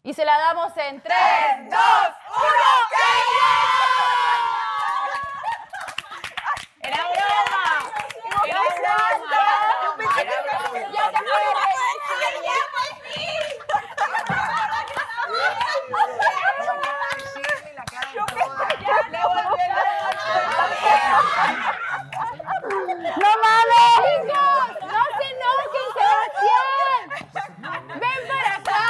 Y se la damos en 3, 2, 1, ¡Era broma! ¡Era broma! ¡Ya te ¡No mames! ¡Chicos! ¡No se enojen, Sebastián! ¡Ven para acá!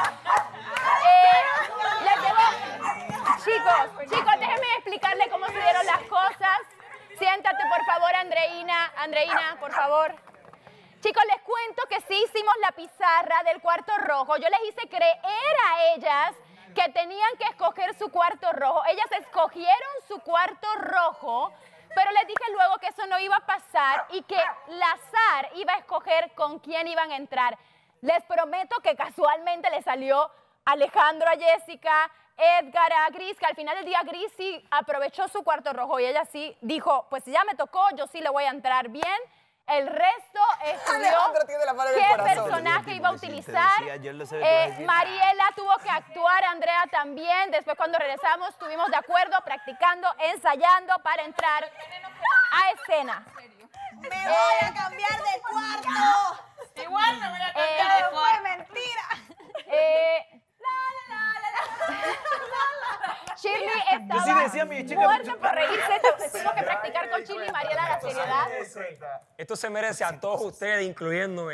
Chicos, déjenme explicarle cómo se dieron las cosas. Siéntate, por favor, Andreina. Andreina, por favor. Chicos, les cuento que sí hicimos la pizarra del cuarto rojo. Yo les hice creer a ellas que tenían que escoger su cuarto rojo. Ellas escogieron su cuarto rojo, pero les dije luego que eso no iba a pasar y que Lazar iba a escoger con quién iban a entrar. Les prometo que casualmente le salió Alejandro a Jessica, Edgar a Gris, que al final del día Gris sí aprovechó su cuarto rojo y ella sí dijo, pues si ya me tocó, yo sí le voy a entrar bien. El resto estudió qué personaje iba a utilizar. Mariela tuvo que actuar, Andrea también. Después cuando regresamos estuvimos de acuerdo, practicando, ensayando para entrar a escena. ¡Me voy a cambiar de cuarto! Igual me voy a cambiar de cuarto. ¡Fue mentira! Shirley estaba muerta por reírse. Tuvimos que practicar con Shirley y Mariela la seriedad. Esto se merece a todos ustedes, incluyéndome.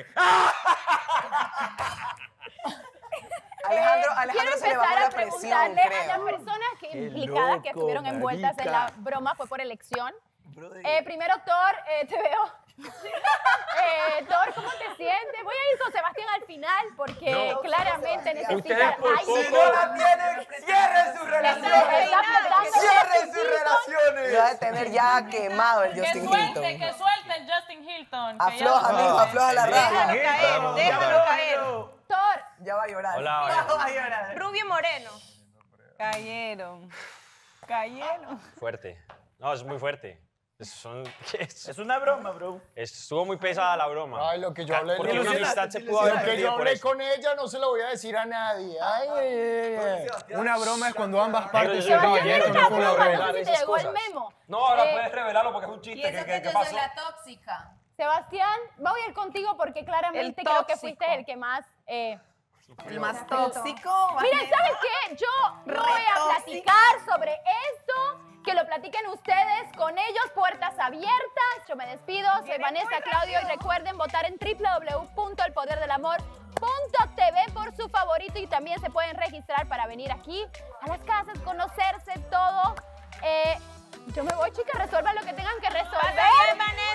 Alejandro se le bajó la presión, creo. A las personas implicadas que estuvieron envueltas en la broma, fue por elección. Primero, Thor, te veo. Thor, ¿cómo te sientes? Voy a ir con Sebastián al final porque claramente necesita... Si no la tienen, cierren sus relaciones. Cierren sus relaciones. Lo va a tener ya quemado el Justin Hilton. Que suelte el Justin Hilton. Afloja, amigo, afloja la raya. Déjalo caer. Thor. Ya va a llorar. Hola, Ya va a llorar. Rubio Moreno. Cayeron. Fuerte. No, es muy fuerte. Es una broma, bro. Estuvo muy pesada la broma. Ay, lo que yo hablé, Porque una amistad se pudo haber lo que yo perdido por hablé eso. con ella no se lo voy a decir a nadie. Ay. Una broma es cuando ambas partes Yo son soy caballeros, no Esta con la broma, regla. no sé si te llegó el memo. No, ahora puedes revelarlo porque es un chiste. Y eso que yo pasó? soy la tóxica. Sebastián, voy a ir contigo porque claramente creo que fuiste el que más... El más tóxico. Miren, ¿saben qué? Yo no voy a platicar sobre esto, que lo platiquen ustedes con ellos, puertas abiertas. Yo me despido, soy Vanessa Claudio y recuerden votar en www.elpoderdelamor.tv por su favorito y también se pueden registrar para venir aquí a las casas, conocerse todo. Yo me voy, chicas, resuelvan lo que tengan que resolver.